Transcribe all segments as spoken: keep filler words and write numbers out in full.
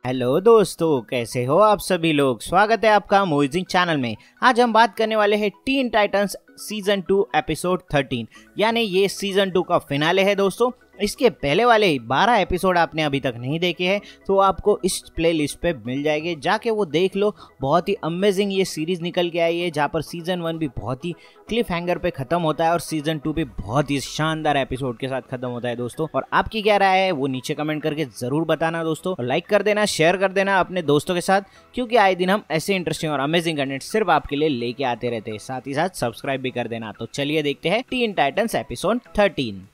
Hello दोस्तों, कैसे हो आप सभी लोग। स्वागत है आपका मूवीजिंग चैनल में। आज हम बात करने वाले हैं Teen Titans season two episode thirteen, यानी ये सीजन टू का फिनाले है दोस्तों। इसके पहले वाले बारह एपिसोड आपने अभी तक नहीं देखे हैं तो आपको इस प्लेलिस्ट पे मिल जाएंगे, जाके वो देख लो। बहुत ही अमेजिंग ये सीरीज निकल के आई है, जहाँ पर सीजन वन भी बहुत ही क्लिफ हैंगर पे खत्म होता है और सीजन टू भी बहुत ही शानदार एपिसोड के साथ खत्म होता है दोस्तों। और आपकी क्या राय है वो नीचे कमेंट करके जरूर बताना दोस्तों, और लाइक कर देना, शेयर कर देना अपने दोस्तों के साथ, क्योंकि आए दिन हम ऐसे इंटरेस्टिंग और अमेजिंग कंटेंट सिर्फ आपके लिए लेके आते रहते हैं। साथ ही साथ सब्सक्राइब भी कर देना। तो चलिए देखते हैं Teen Titans episode thirteen.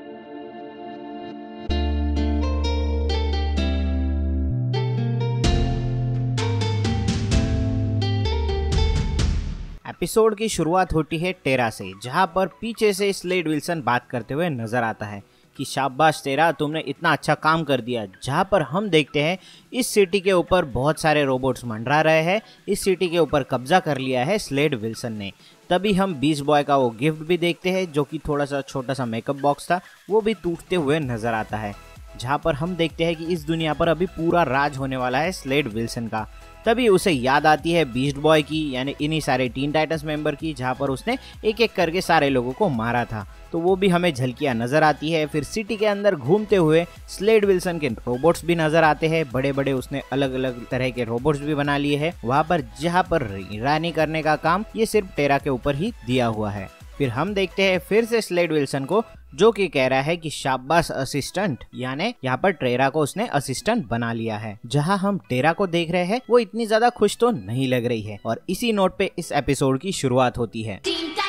Episode की शुरुआत होती है टेरा से, जहां पर पीछे से स्लेड विल्सन बात करते हुए नजर आता है कि शाबाश टेरा, तुमने इतना अच्छा काम कर दिया। जहां पर हम देखते हैं इस सिटी के ऊपर बहुत सारे रोबोट्स मंडरा रहे हैं। इस सिटी के ऊपर कब्जा कर लिया है स्लेड विल्सन ने। तभी हम बीस्ट बॉय का वो गिफ्ट भी देखते हैं, जो कि थोड़ा सा छोटा सा मेकअप बॉक्स था, वो भी टूटते हुए नजर आता है। जहां पर हम देखते हैं कि इस दुनिया पर अभी पूरा राज होने वाला है स्लेड विल्सन का। तभी उसे याद आती है बीस्ट बॉय की, यानी इन्हीं सारे टीन टाइटंस मेंबर की, जहां पर उसने एक एक करके सारे लोगों को मारा था। तो वो भी हमें झलकियां नजर आती है। फिर सिटी के अंदर घूमते हुए स्लेड विल्सन के रोबोट्स भी नजर आते हैं। बड़े बड़े उसने अलग अलग तरह के रोबोट्स भी बना लिए हैं वहां पर, जहां पर रानी करने का काम ये सिर्फ टेरा के ऊपर ही दिया हुआ है। फिर हम देखते हैं फिर से स्लेड विल्सन को, जो कि कह रहा है कि शाबाश असिस्टेंट, यानी यहाँ पर टेरा को उसने असिस्टेंट बना लिया है। जहाँ हम टेरा को देख रहे हैं वो इतनी ज्यादा खुश तो नहीं लग रही है। और इसी नोट पे इस एपिसोड की शुरुआत होती है।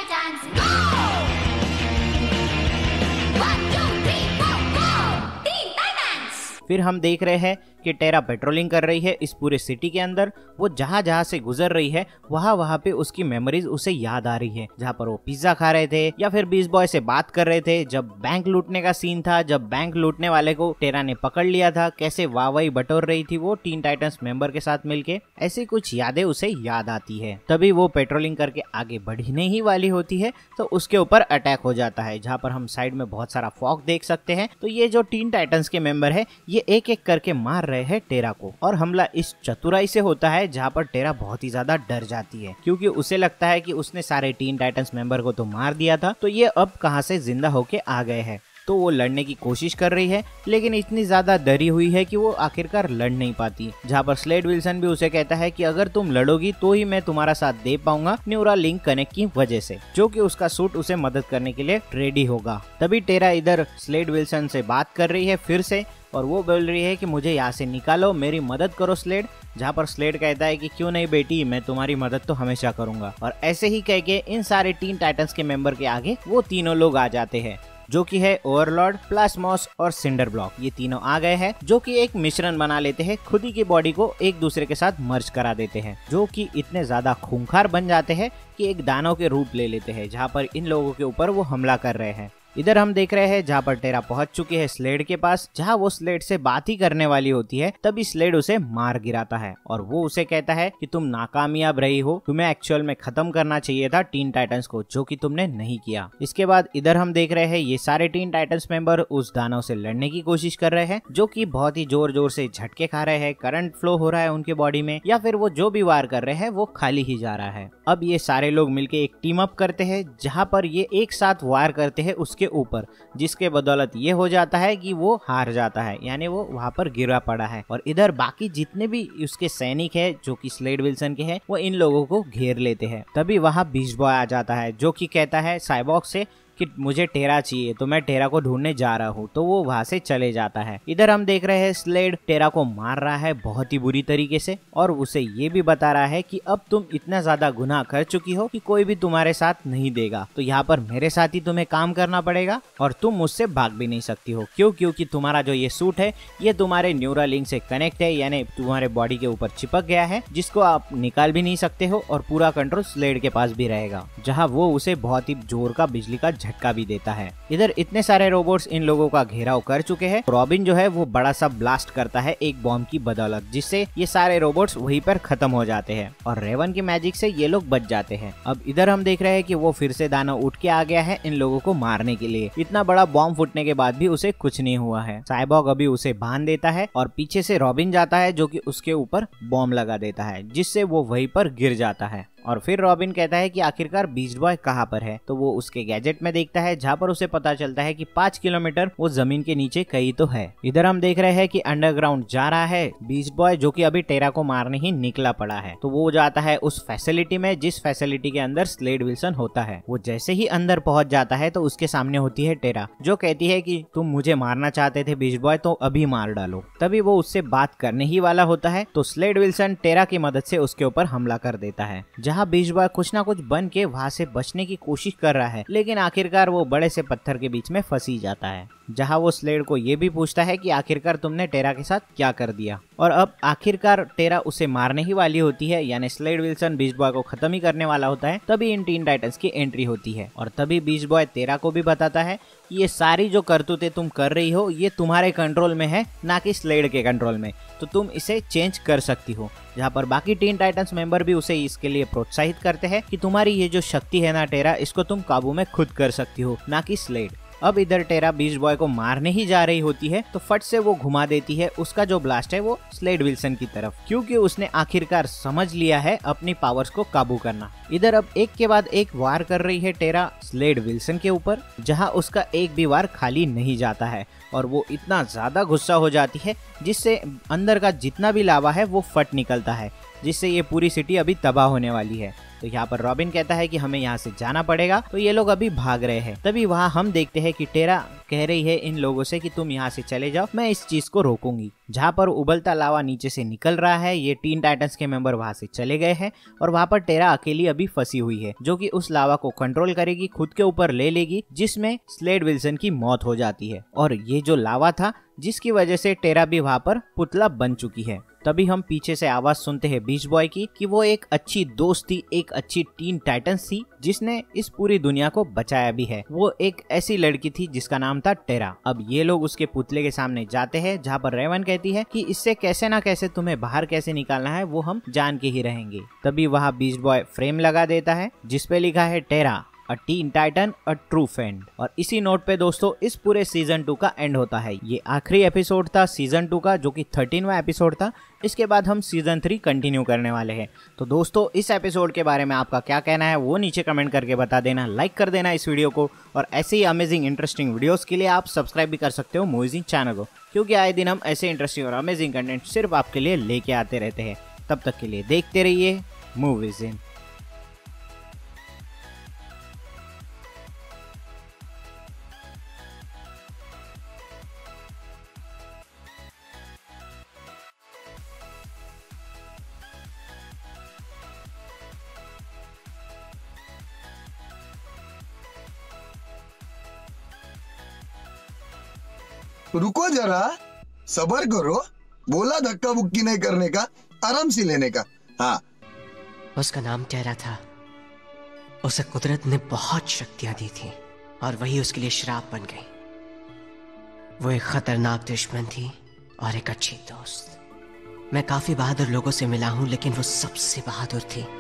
फिर हम देख रहे हैं कि टेरा पेट्रोलिंग कर रही है इस पूरे सिटी के अंदर। वो जहाँ जहाँ से गुजर रही है वहाँ वहाँ पे उसकी मेमोरीज उसे याद आ रही है, जहाँ पर वो पिज्जा खा रहे थे या फिर बीस्ट बॉय से बात कर रहे थे, जब बैंक लूटने का सीन था, जब बैंक लूटने वाले को टेरा ने पकड़ लिया था, कैसे वाहवाही बटोर रही थी वो टीन टाइटंस मेंबर के साथ मिलके। ऐसी कुछ यादें उसे याद आती है। तभी वो पेट्रोलिंग करके आगे बढ़ने ही वाली होती है तो उसके ऊपर अटैक हो जाता है, जहाँ पर हम साइड में बहुत सारा फॉग देख सकते हैं। तो ये जो टीन टाइटंस के मेंबर है ये एक एक करके मार रहे हैं टेरा को, और हमला इस चतुराई से होता है जहाँ पर टेरा बहुत ही ज्यादा डर जाती है, क्योंकि उसे लगता है कि उसने सारे टीन टाइटंस मेंबर को तो मार दिया था, तो ये अब कहां से जिंदा होके आ गए हैं। तो वो लड़ने की कोशिश कर रही है, लेकिन इतनी ज्यादा डरी हुई है कि वो आखिरकार लड़ नहीं पाती। जहाँ पर स्लेड विल्सन भी उसे कहता है कि अगर तुम लड़ोगी तो ही मैं तुम्हारा साथ दे पाऊंगा न्यूरा लिंक कनेक्ट की वजह से, जो कि उसका सूट उसे मदद करने के लिए रेडी होगा। तभी टेरा इधर स्लेड विल्सन से बात कर रही है फिर से, और वो बोल रही है कि मुझे यहाँ से निकालो, मेरी मदद करो स्लेड। जहाँ पर स्लेड कहता है कि क्यों नहीं बेटी, मैं तुम्हारी मदद तो हमेशा करूंगा। और ऐसे ही कह के इन सारे टीन टाइटंस के मेंबर के आगे वो तीनों लोग आ जाते हैं, जो कि है ओवरलॉर्ड, प्लास्मॉस और सिंडर ब्लॉक। ये तीनों आ गए हैं, जो कि एक मिश्रण बना लेते हैं, खुद ही की बॉडी को एक दूसरे के साथ मर्ज करा देते हैं, जो कि इतने ज्यादा खूंखार बन जाते हैं कि एक दानव के रूप ले लेते हैं, जहाँ पर इन लोगों के ऊपर वो हमला कर रहे हैं। इधर हम देख रहे हैं जहाँ पर टेरा पहुंच चुकी है स्लेड के पास, जहाँ वो स्लेड से बात ही करने वाली होती है। तभी स्लेड उसे मार गिराता है और वो उसे कहता है कि तुम नाकामयाब रही हो, तुम्हें एक्चुअल में खत्म करना चाहिए था टीन टाइटंस को, जो कि तुमने नहीं किया। इसके बाद इधर हम देख रहे हैं ये सारे टीन टाइटंस मेंबर उस दानव से लड़ने की कोशिश कर रहे हैं, जो कि बहुत ही जोर जोर से झटके खा रहे हैं, करंट फ्लो हो रहा है उनके बॉडी में, या फिर वो जो भी वार कर रहे हैं वो खाली ही जा रहा है। अब ये सारे लोग मिलके एक टीम अप करते हैं, जहाँ पर ये एक साथ वार करते हैं उसके ऊपर, जिसके बदौलत ये हो जाता है कि वो हार जाता है, यानी वो वहां पर गिरा पड़ा है। और इधर बाकी जितने भी उसके सैनिक है, जो कि स्लेड विल्सन के हैं, वो इन लोगों को घेर लेते हैं। तभी वहां बीस्ट बॉय आ जाता है, जो कि कहता है साइबॉर्ग से कि मुझे टेरा चाहिए, तो मैं टेरा को ढूंढने जा रहा हूँ। तो वो वहां से चले जाता है। इधर हम देख रहे हैं स्लेड टेरा को मार रहा है बहुत ही बुरी तरीके से, और उसे ये भी बता रहा है कि अब तुम इतना ज्यादा गुनाह कर चुकी हो कि कोई भी तुम्हारे साथ नहीं देगा, तो यहाँ पर मेरे साथ ही तुम्हें काम करना पड़ेगा, और तुम मुझसे भाग भी नहीं सकती हो। क्यों? क्योंकि तुम्हारा जो ये सूट है ये तुम्हारे न्यूरा लिंक से कनेक्ट है, यानी तुम्हारे बॉडी के ऊपर चिपक गया है, जिसको आप निकाल भी नहीं सकते हो, और पूरा कंट्रोल स्लेड के पास भी रहेगा। जहाँ वो उसे बहुत ही जोर का बिजली का झटका भी देता है। इधर इतने सारे रोबोट्स इन लोगों का घेराव कर चुके हैं। रॉबिन जो है वो बड़ा सा ब्लास्ट करता है एक बॉम्ब की बदौलत, जिससे ये सारे रोबोट्स वहीं पर खत्म हो जाते हैं और रेवन की मैजिक से ये लोग बच जाते हैं। अब इधर हम देख रहे हैं कि वो फिर से दानव उठ के आ गया है इन लोगों को मारने के लिए। इतना बड़ा बॉम्ब फूटने के बाद भी उसे कुछ नहीं हुआ है। साइबॉग अभी उसे बांध देता है और पीछे से रॉबिन जाता है जो कि उसके ऊपर बॉम्ब लगा देता है, जिससे वो वहीं पर गिर जाता है। और फिर रॉबिन कहता है कि आखिरकार बीस्ट बॉय कहाँ पर है, तो वो उसके गैजेट में देखता है जहाँ पर उसे पता चलता है कि पाँच किलोमीटर वो जमीन के नीचे कहीं तो है। इधर हम देख रहे हैं कि अंडरग्राउंड जा रहा है बीस्ट बॉय, जो कि अभी टेरा को मारने ही निकला पड़ा है। तो वो जाता है उस फैसिलिटी में जिस फैसिलिटी के अंदर स्लेड विल्सन होता है। वो जैसे ही अंदर पहुंच जाता है तो उसके सामने होती है टेरा, जो कहती है कि तुम मुझे मारना चाहते थे बीस्ट बॉय, तो अभी मार डालो। तभी वो उससे बात करने ही वाला होता है तो स्लेड विल्सन टेरा की मदद से उसके ऊपर हमला कर देता है, जहाँ बीस्ट बॉय कुछ ना कुछ बन के वहाँ से बचने की कोशिश कर रहा है, लेकिन आखिरकार वो बड़े से पत्थर के बीच में फंसी जाता है, जहाँ वो स्लेड को ये भी पूछता है कि आखिरकार तुमने टेरा के साथ क्या कर दिया। और अब आखिरकार टेरा उसे मारने ही वाली होती है, यानी स्लेड विल्सन बीस्ट बॉय को खत्म ही करने वाला होता है। तभी इन टीन टाइटंस की एंट्री होती है और तभी बीस्ट बॉय टेरा को भी बताता है कि ये सारी जो करतूतें तुम कर रही हो ये तुम्हारे कंट्रोल में है, ना कि स्लेड के कंट्रोल में, तो तुम इसे चेंज कर सकती हो। जहाँ पर बाकी टीन टाइटंस मेंबर भी उसे इसके लिए प्रोत्साहित करते हैं कि तुम्हारी ये जो शक्ति है ना टेरा, इसको तुम काबू में खुद कर सकती हो, ना कि स्लेड। अब इधर टेरा बीस्ट बॉय को मारने ही जा रही होती है तो फट से वो घुमा देती है उसका जो ब्लास्ट है वो स्लेड विल्सन की तरफ, क्योंकि उसने आखिरकार समझ लिया है अपनी पावर्स को काबू करना। इधर अब एक के बाद एक वार कर रही है टेरा स्लेड विल्सन के ऊपर, जहां उसका एक भी वार खाली नहीं जाता है और वो इतना ज्यादा गुस्सा हो जाती है जिससे अंदर का जितना भी लावा है वो फट निकलता है, जिससे ये पूरी सिटी अभी तबाह होने वाली है। तो यहाँ पर रॉबिन कहता है कि हमें यहाँ से जाना पड़ेगा, तो ये लोग अभी भाग रहे हैं। तभी वहाँ हम देखते हैं कि टेरा कह रही है इन लोगों से कि तुम यहाँ से चले जाओ, मैं इस चीज को रोकूंगी। जहाँ पर उबलता लावा नीचे से निकल रहा है, ये टीन टाइटंस के मेंबर वहाँ से चले गए हैं और वहाँ पर टेरा अकेली अभी फंसी हुई है, जो कि उस लावा को कंट्रोल करेगी, खुद के ऊपर ले लेगी, जिसमें स्लेड विल्सन की मौत हो जाती है। और ये जो लावा था जिसकी वजह से टेरा भी वहाँ पर पुतला बन चुकी है। तभी हम पीछे से आवाज सुनते हैं बीस्ट बॉय की कि वो एक अच्छी दोस्त थी, एक अच्छी टीन टाइटंस थी जिसने इस पूरी दुनिया को बचाया भी है। वो एक ऐसी लड़की थी जिसका नाम था टेरा। अब ये लोग उसके पुतले के सामने जाते हैं, जहाँ पर रेवन कहती है कि इससे कैसे ना कैसे तुम्हें बाहर कैसे निकालना है वो हम जान के ही रहेंगे। तभी वहाँ बीस्ट बॉय फ्रेम लगा देता है जिसपे लिखा है Terra a teen titan a true friend. और इसी नोट पे दोस्तों इस पूरे सीजन टू का एंड होता है। ये आखिरी एपिसोड था सीजन टू का, जो कि थर्टीनवा एपिसोड था। इसके बाद हम सीजन थ्री कंटिन्यू करने वाले हैं। तो दोस्तों इस एपिसोड के बारे में आपका क्या कहना है वो नीचे कमेंट करके बता देना, लाइक कर देना इस वीडियो को, और ऐसे ही अमेजिंग इंटरेस्टिंग वीडियोस के लिए आप सब्सक्राइब भी कर सकते हो मूवीज इन चैनल को, क्योंकि आए दिन हम ऐसे इंटरेस्टिंग और अमेजिंग कंटेंट सिर्फ आपके लिए लेके आते रहते हैं। तब तक के लिए देखते रहिए मूवीज इन। रुको जरा, सबर करो। बोला धक्का बुक्की नहीं करने का, आराम से लेने का। हाँ, उसका नाम टेरा था। उसे कुदरत ने बहुत शक्तियां दी थी और वही उसके लिए श्राप बन गई। वो एक खतरनाक दुश्मन थी और एक अच्छी दोस्त। मैं काफी बहादुर लोगों से मिला हूं, लेकिन वो सबसे बहादुर थी।